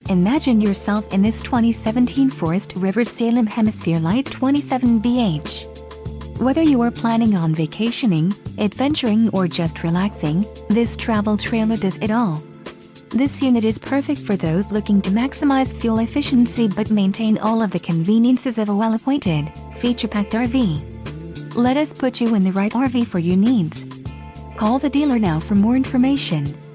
Imagine yourself in this 2017 Forest River Salem Hemisphere Lite 27BH. Whether you are planning on vacationing, adventuring or just relaxing, this travel trailer does it all. This unit is perfect for those looking to maximize fuel efficiency but maintain all of the conveniences of a well-appointed, feature-packed RV. Let us put you in the right RV for your needs. Call the dealer now for more information.